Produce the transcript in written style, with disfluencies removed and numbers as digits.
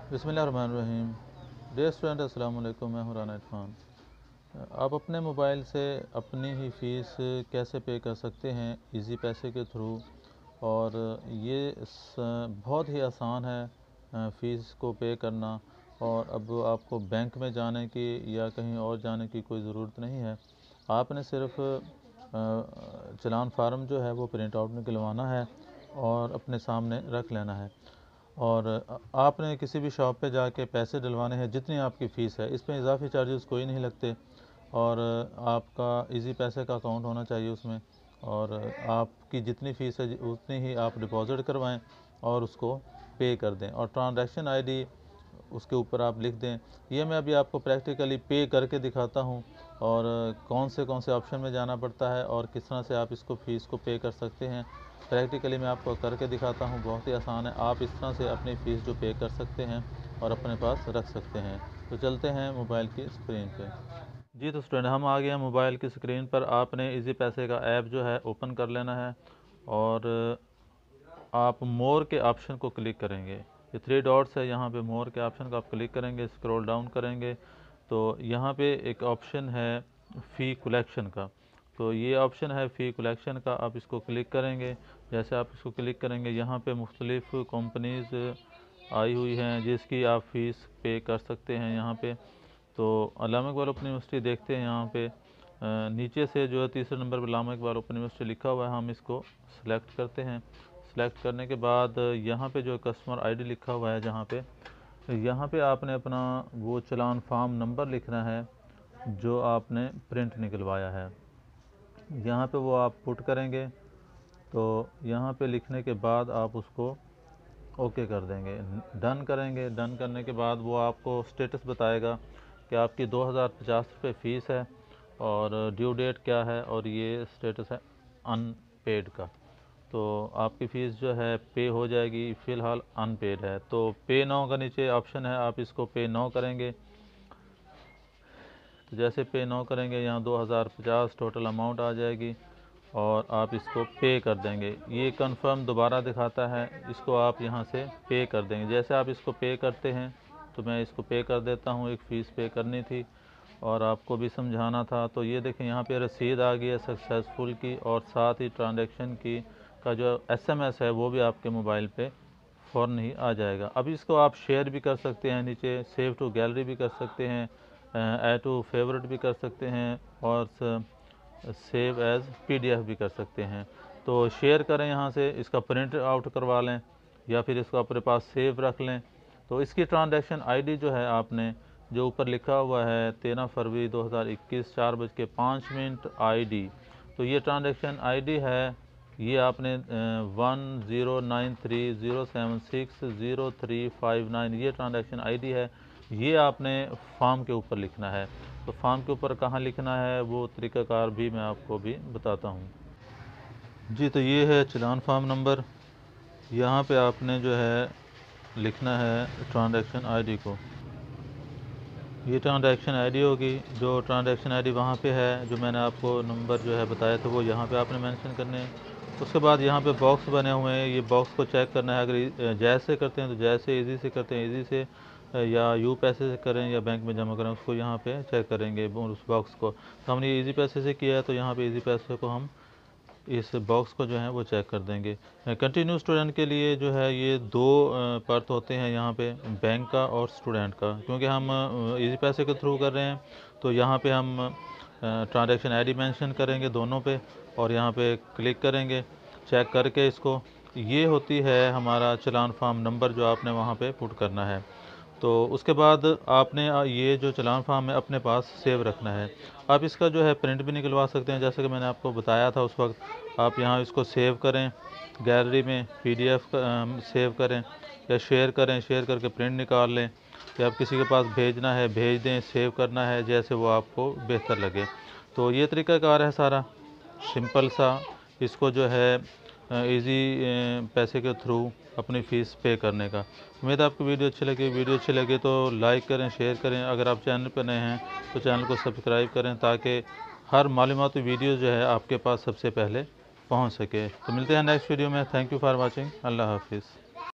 बिस्मिल्लाहिर्रहमानिर्रहीम। Dear student, अस्सलाम वालेकुम। मैं हूं राना इरफान। आप अपने मोबाइल से अपनी ही फ़ीस कैसे पे कर सकते हैं इजी पैसे के थ्रू। और ये बहुत ही आसान है फ़ीस को पे करना। और अब आपको बैंक में जाने की या कहीं और जाने की कोई ज़रूरत नहीं है। आपने सिर्फ चालान फार्म जो है वो प्रिंट आउट निकलवाना है और अपने सामने रख लेना है। और आपने किसी भी शॉप पे जाके पैसे डलवाने हैं जितनी आपकी फ़ीस है, इसमें इजाफी चार्जेस कोई नहीं लगते। और आपका इजी पैसे का अकाउंट होना चाहिए उसमें। और आपकी जितनी फ़ीस है उतनी ही आप डिपॉज़िट करवाएं और उसको पे कर दें। और ट्रांजैक्शन आईडी उसके ऊपर आप लिख दें। ये मैं अभी आपको प्रैक्टिकली पे करके दिखाता हूँ और कौन से ऑप्शन में जाना पड़ता है और किस तरह से आप इसको फ़ीस को पे कर सकते हैं। प्रैक्टिकली मैं आपको करके दिखाता हूँ, बहुत ही आसान है। आप इस तरह से अपनी फ़ीस जो पे कर सकते हैं और अपने पास रख सकते हैं। तो चलते हैं मोबाइल की स्क्रीन पे। जी तो स्टूडेंट, हम आ गए हैं मोबाइल की स्क्रीन पर। आपने इजी पैसे का ऐप जो है ओपन कर लेना है और आप मोर के ऑप्शन को क्लिक करेंगे। ये 3 डॉट्स है, यहाँ पे मोर के ऑप्शन को आप क्लिक करेंगे, स्क्रॉल डाउन करेंगे तो यहाँ पे एक ऑप्शन है फ़ी कलेक्शन का। तो ये ऑप्शन है फ़ी कलेक्शन का, आप इसको क्लिक करेंगे। जैसे आप इसको क्लिक करेंगे, यहाँ पे मुख्तलिफ़ कंपनीज़ आई हुई हैं जिसकी आप फ़ीस पे कर सकते हैं यहाँ पे। तो अल्लामा इकबाल ओपन यूनिवर्सिटी देखते हैं यहाँ पे नीचे से जो है तीसरे नंबर पर अल्लामा इकबाल ओपन यूनिवर्सिटी लिखा हुआ है, हम इसको सिलेक्ट करते हैं। सिलेक्ट करने के बाद यहाँ पे जो कस्टमर आईडी लिखा हुआ है, यहाँ पे आपने अपना वो चालान फार्म नंबर लिखना है जो आपने प्रिंट निकलवाया है। यहाँ पे वो आप पुट करेंगे। तो यहाँ पे लिखने के बाद आप उसको ओके कर देंगे, डन करेंगे। डन करने के बाद वो आपको स्टेटस बताएगा कि आपकी 2050 रुपये फ़ीस है और ड्यू डेट क्या है, और ये स्टेटस है अनपेड का। तो आपकी फ़ीस जो है पे हो जाएगी, फ़िलहाल अनपेड है। तो पे नाउ का नीचे ऑप्शन है, आप इसको पे नाउ करेंगे। तो जैसे पे नाउ करेंगे, यहाँ 2050 टोटल अमाउंट आ जाएगी और आप इसको पे कर देंगे। ये कंफर्म दोबारा दिखाता है, इसको आप यहाँ से पे कर देंगे। जैसे आप इसको पे करते हैं तो मैं इसको पे कर देता हूँ। एक फ़ीस पे करनी थी और आपको भी समझाना था। तो ये देखें, यहाँ पे रसीद आ गई है सक्सेसफुल की, और साथ ही ट्रांजैक्शन की का जो एसएमएस है वो भी आपके मोबाइल पे फ़ौरन ही आ जाएगा। अब इसको आप शेयर भी कर सकते हैं, नीचे सेव टू गैलरी भी कर सकते हैं, ऐड टू फेवरेट भी कर सकते हैं और सेव एज़ पीडीएफ भी कर सकते हैं। तो शेयर करें यहाँ से, इसका प्रिंट आउट करवा लें या फिर इसको अपने पास सेव रख लें। तो इसकी ट्रांजैक्शन आईडी जो है, आपने जो ऊपर लिखा हुआ है 13 फरवरी 2021 4:05 आईडी, तो ये ट्रांजैक्शन आईडी है। ये आपने 109307600359 ये ट्रांजैक्शन आईडी है। ये आपने फॉर्म के ऊपर लिखना है। तो फॉर्म के ऊपर कहाँ लिखना है वो तरीक़ाकार भी मैं आपको भी बताता हूँ। जी तो ये है चालान फार्म नंबर। यहाँ पे आपने जो है लिखना है ट्रांजैक्शन आईडी को। ये ट्रांजैक्शन आईडी होगी। जो ट्रांजैक्शन आईडी वहाँ पे है, जो मैंने आपको नंबर जो है बताया था, वो यहाँ पे आपने मेंशन करने हैं। उसके बाद यहाँ पे बॉक्स बने हुए हैं, ये बॉक्स को चेक करना है। अगर जैसे करते हैं तो जैसे, इजी से करते हैं इजी से, या यू पैसे से करें या बैंक में जमा करें, उसको यहाँ पे चेक करेंगे उस बॉक्स को। तो हमने इजी पैसे से किया है तो यहाँ पे इजी पैसे को हम इस बॉक्स को जो है वो चेक कर देंगे। कंटिन्यू स्टूडेंट के लिए जो है ये 2 पर्त होते हैं यहाँ पे, बैंक का और स्टूडेंट का। क्योंकि हम इजी पैसे के थ्रू कर रहे हैं तो यहाँ पे हम ट्रांजैक्शन आईडी मेंशन करेंगे दोनों पे और यहाँ पे क्लिक करेंगे चेक करके इसको। ये होती है हमारा चालान फार्म नंबर जो आपने वहाँ पे पुट करना है। तो उसके बाद आपने ये जो चालान फार्म है अपने पास सेव रखना है। आप इसका जो है प्रिंट भी निकलवा सकते हैं, जैसे कि मैंने आपको बताया था उस वक्त। आप यहाँ इसको सेव करें गैलरी में, पीडीएफ सेव करें या शेयर करें, शेयर करके प्रिंट निकाल लें, या आप किसी के पास भेजना है भेज दें, सेव करना है, जैसे वो आपको बेहतर लगे। तो ये तरीक़ाकार है सारा, सिंपल सा। इसको जो है इजी पैसे के थ्रू अपनी फ़ीस पे करने का। उम्मीद है आपको वीडियो अच्छी लगे तो लाइक करें, शेयर करें। अगर आप चैनल पर नए हैं तो चैनल को सब्सक्राइब करें ताकि हर मालूमाती वीडियो जो है आपके पास सबसे पहले पहुंच सके। तो मिलते हैं नेक्स्ट वीडियो में। Thank you for watching. Allah हाफिज़।